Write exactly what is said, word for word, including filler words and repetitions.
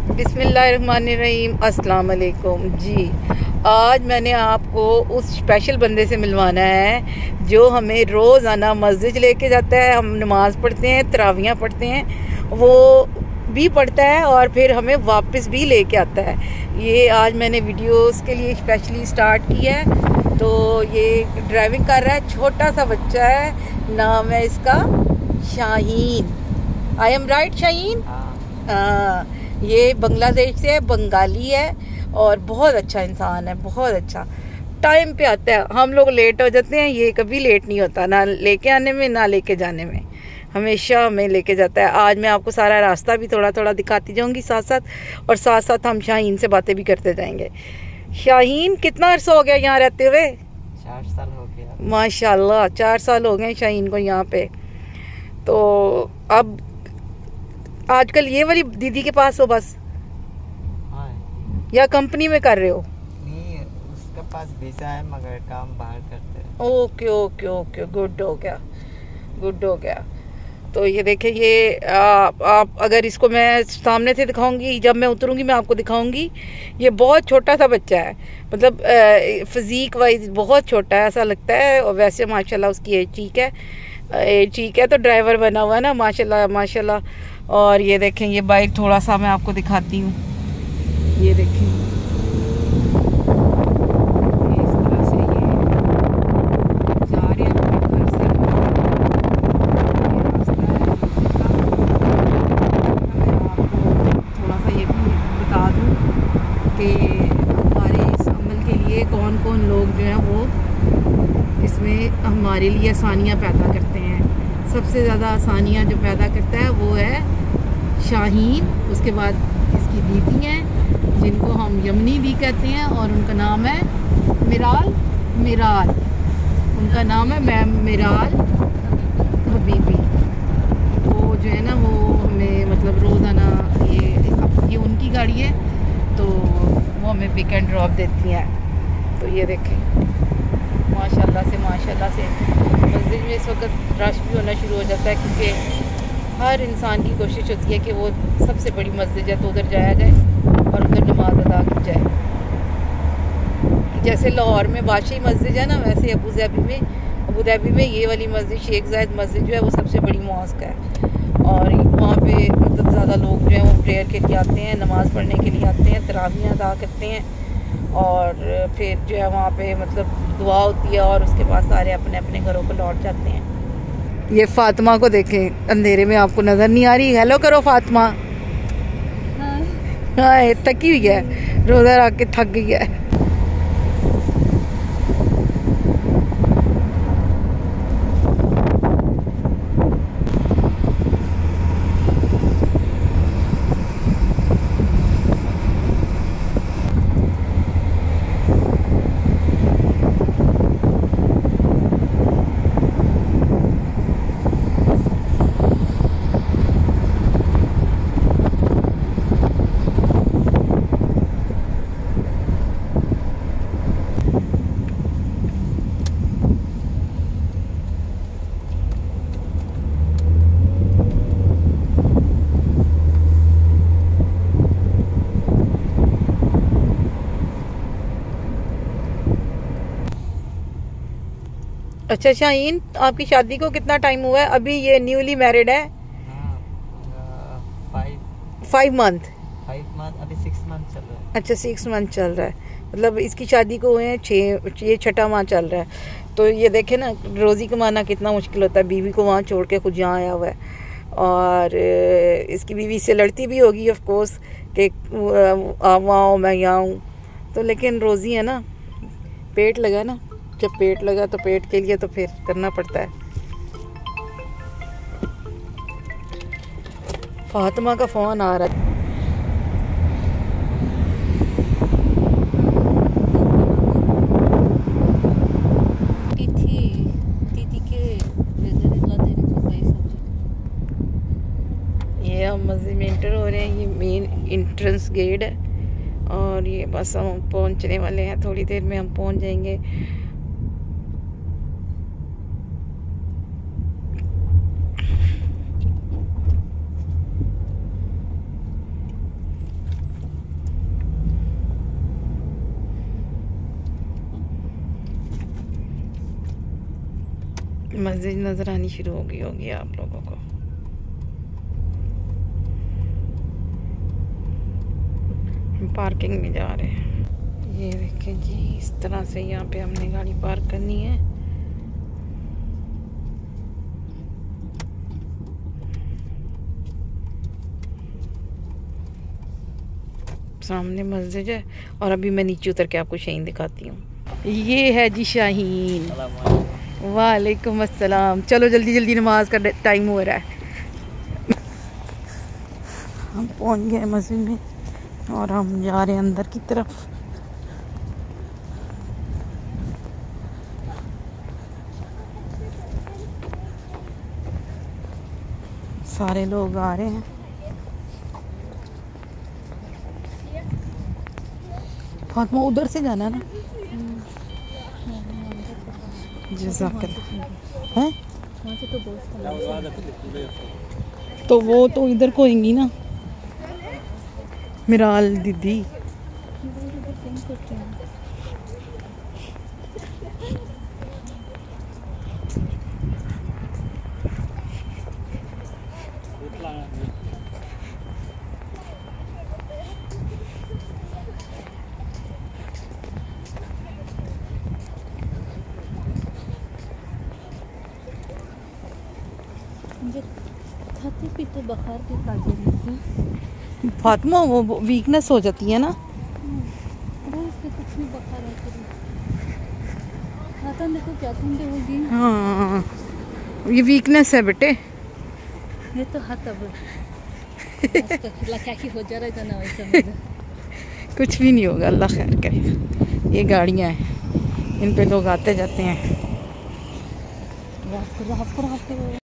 बिस्मिल्लाहिर्रहमानिर्रहीम, अस्सलाम वालेकुम जी। आज मैंने आपको उस स्पेशल बंदे से मिलवाना है जो हमें रोज़ाना मस्जिद लेके जाता है। हम नमाज़ पढ़ते हैं, तरावियाँ पढ़ते हैं, वो भी पढ़ता है और फिर हमें वापस भी लेके आता है। ये आज मैंने वीडियोस के लिए स्पेशली स्टार्ट किया है। तो ये ड्राइविंग कर रहा है, छोटा सा बच्चा है, नाम है इसका Shaheen. I am right Shaheen? हाँ, ये बांग्लादेश से है, बंगाली है और बहुत अच्छा इंसान है, बहुत अच्छा। टाइम पे आता है, हम लोग लेट हो जाते हैं, ये कभी लेट नहीं होता, ना लेके आने में ना लेके जाने में, हमेशा हमें लेके जाता है। आज मैं आपको सारा रास्ता भी थोड़ा थोड़ा दिखाती जाऊंगी साथ साथ, और साथ साथ हम शाहीन से बातें भी करते जाएंगे। शाहीन, कितना अर्सा हो गया यहाँ रहते हुए? चार साल हो गया माशाल्लाह, चार साल हो गए शाहीन को यहाँ पे। तो अब आजकल ये वाली दीदी के पास हो बस? हाँ, या कंपनी में कर रहे हो? नहीं, उसका पास वीजा है मगर काम बाहर करते हैं। ओके ओके ओके, गुड हो गया, गुड हो गया। तो ये देखें, ये आप, आप अगर इसको मैं सामने से दिखाऊंगी, जब मैं उतरूंगी मैं आपको दिखाऊंगी। ये बहुत छोटा सा बच्चा है, मतलब फिजिक वाइज बहुत छोटा है ऐसा लगता है, और वैसे माशाल्लाह उसकी एज ठीक है, एज ठीक है। तो ड्राइवर बना हुआ है ना, माशाल्लाह माशाल्लाह। और ये देखें, ये बाइक थोड़ा सा मैं आपको दिखाती हूँ, ये देखें, इस तरह से ये जा रहे हैं अपने घर से। ये रास्ता है मस्जिद का। मैं आपको थोड़ा सा ये भी बता दूँ कि हमारे इस अमल के लिए कौन कौन लोग जो हैं वो इसमें हमारे लिए आसानियाँ पैदा करते हैं। सबसे ज़्यादा आसानियाँ जो पैदा करता है वो है शाहीन। उसके बाद इसकी दीदी हैं जिनको हम यमनी दी कहते हैं, और उनका नाम है मिराल। मिराल उनका नाम है, मैम मिराल हबीबी। वो जो है ना वो हमें मतलब रोज़ाना ये ये उनकी गाड़ी है, तो वो हमें पिक एंड ड्रॉप देती हैं। तो ये देखें, माशाल्लाह से माशाल्लाह से मस्जिद में इस वक्त रश भी होना शुरू हो जाता है, क्योंकि हर इंसान की कोशिश होती है कि वो सबसे बड़ी मस्जिद है तो उधर जाया जाए और उधर नमाज अदा की जाए। जैसे लाहौर में बादशाही मस्जिद है ना, वैसे अबू धाबी में अबू धाबी में ये वाली मस्जिद शेख जायद मस्जिद जो है वो सबसे बड़ी मॉस्क है, और वहाँ पे मतलब ज़्यादा लोग जो हैं वो प्रेयर के लिए आते हैं, नमाज़ पढ़ने के लिए आते हैं, तरावियाँ अदा करते हैं, और फिर जो है वहाँ पे मतलब दुआ होती है, और उसके बाद सारे अपने अपने घरों को लौट जाते हैं। ये फातिमा को देखें, अंधेरे में आपको नज़र नहीं आ रही। हेलो करो फातिमा। हाँ, थकी हुई है, रोज़ा रख के थक गई है। अच्छा शाहीन, आपकी शादी को कितना टाइम हुआ है? अभी ये न्यूली मैरिड है? फाइव मंथ फाइव मंथ अभी सिक्स मंथ चल रहा है। अच्छा, सिक्स मंथ चल रहा है, मतलब इसकी शादी को हुए हैं छः, ये छठा माह चल रहा है। तो ये देखे ना, रोज़ी कमाना कितना मुश्किल होता है। बीवी को वहाँ छोड़ के खुद यहाँ आया हुआ है, और इसकी बीवी इससे लड़ती भी होगी ऑफ कोर्स कि आप वहाँ आओ मैं यहाँ हूँ। तो लेकिन रोज़ी है ना, पेट लगा ना, जब पेट लगा तो पेट के लिए तो फिर करना पड़ता है। फातिमा का फ़ोन आ रहा है। ये हम मस्जिद में इंटर हो रहे हैं, ये मेन इंट्रेंस गेट है, और ये बस हम पहुंचने वाले हैं, थोड़ी देर में हम पहुंच जाएंगे। मस्जिद नजर आनी शुरू हो गई होगी आप लोगों को। पार्किंग में जा रहे हैं। ये देखें जी, इस तरह से यहाँ पे हमने गाड़ी पार्क करनी है। सामने मस्जिद है और अभी मैं नीचे उतर के आपको शाहीन दिखाती हूँ। ये है जी शाहीन। वालेकुम अस्सलाम। चलो जल्दी जल्दी नमाज का टाइम हो रहा है। हम पहुँच गए मस्जिद में और हम जा रहे हैं अंदर की तरफ। सारे लोग आ रहे हैं। फातिमा उधर से जाना है ना? जज़ाकल्लाह। हैं? तो वो तो इधर को आएंगी ना, मिराल दीदी। खाते पीते बुखार के काजे फातिमा वो वीकनेस हो जाती है ना। वो इससे कुछ नहीं बुखार है। खाता देखो क्या ठंडे होगी। हाँ ये वीकनेस है बेटे। ये तो हाथ अब खिला क्या ही हो जा रहा है ना वैसा। कुछ भी नहीं होगा, अल्लाह खैर करे। ये गाड़ियाँ हैं, इन पे लोग आते जाते हैं।